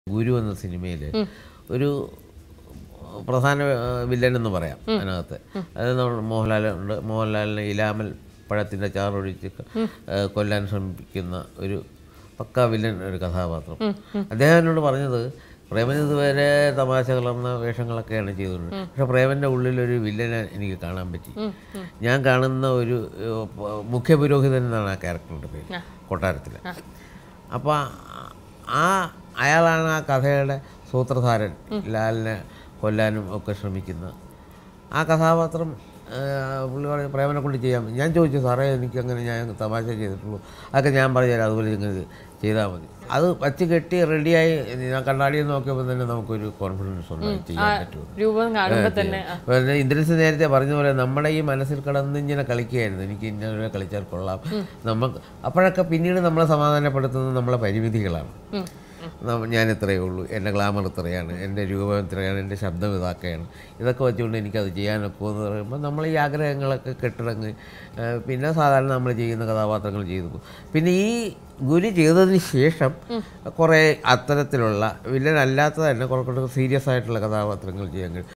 ഗുരു എന്ന സിനിമയിൽ ഒരു പ്രധാന വില്ലൻ എന്ന് പറയാം അതിനകത്ത്. അതായത് നമ്മൾ മോഹൻലാലുണ്ട്. മോഹൻലാലിനെ ഇലാമൽ പഴത്തിൻ്റെ ചാറൊഴിച്ച് കൊല്ലാൻ ശ്രമിക്കുന്ന ഒരു പക്കാ വില്ലൻ ഒരു കഥാപാത്രം. അദ്ദേഹം എന്നോട് പറഞ്ഞത് പ്രേമൻ ഇതുവരെ തമാശ കലർന്ന വേഷങ്ങളൊക്കെയാണ് ചെയ്തിട്ടുണ്ട്, പക്ഷെ പ്രേമൻ്റെ ഉള്ളിലൊരു വില്ലനെ എനിക്ക് കാണാൻ പറ്റി. ഞാൻ കാണുന്ന ഒരു മുഖ്യപുരോഹിതൻ എന്നാണ് ആ ക്യാരക്ടറിൻ്റെ പേര്, കൊട്ടാരത്തിൽ. അപ്പോൾ അയാളാണ് ആ കഥയുടെ സൂത്രധാരൻ, ലാലിനെ കൊല്ലാനും ഒക്കെ ശ്രമിക്കുന്ന ആ കഥാപാത്രം. പുള്ളി പറഞ്ഞ പ്രേമനെ കൊണ്ട് ചെയ്യാം. ഞാൻ ചോദിച്ചു, സാറേ എനിക്കങ്ങനെ ഞാൻ തമാശ ചെയ്തിട്ടുള്ളൂ, അതൊക്കെ ഞാൻ പറഞ്ഞുതരാം, അതുപോലെ ഇങ്ങനെ ചെയ്താൽ മതി. അത് വച്ച് കെട്ടി റെഡിയായി ഞാൻ കണ്ണാടിയിൽ നോക്കിയപ്പോൾ തന്നെ നമുക്കൊരു കോൺഫിഡൻസ് ഉണ്ടായി ചെയ്യാൻ പറ്റും. പിന്നെ ഇന്ദ്രൻസ് നേരത്തെ പറഞ്ഞ പോലെ നമ്മുടെ ഈ മനസ്സിൽ കിടന്ന് ഇങ്ങനെ കളിക്കുകയായിരുന്നു, എനിക്ക് ഇങ്ങനെ കളിച്ചാൽ കൊള്ളാം. നമുക്ക് അപ്പോഴൊക്കെ പിന്നീട് നമ്മളെ സമാധാനപ്പെടുത്തുന്നത് നമ്മളെ പരിമിതികളാണ്. ഞാൻ ഇത്രയേ ഉള്ളൂ, എൻ്റെ ഗ്ലാമർ ഇത്രയാണ്, എൻ്റെ രൂപം ഇത്രയാണ്, എൻ്റെ ശബ്ദം ഇതാക്കുകയാണ്, ഇതൊക്കെ വെച്ചുകൊണ്ട് എനിക്കത് ചെയ്യാനൊക്കെ എന്ന് പറയുമ്പോൾ നമ്മൾ ഈ ആഗ്രഹങ്ങളൊക്കെ കെട്ടിടങ്ങി പിന്നെ സാധാരണ നമ്മൾ ചെയ്യുന്ന കഥാപാത്രങ്ങൾ ചെയ്തു പോകും. പിന്നെ ഈ ഗുരു ചെയ്തതിന് ശേഷം കുറേ അത്തരത്തിലുള്ള വില്ലനല്ലാത്ത തന്നെ കുറേ സീരിയസ് ആയിട്ടുള്ള കഥാപാത്രങ്ങൾ ചെയ്യാൻ കഴിയും.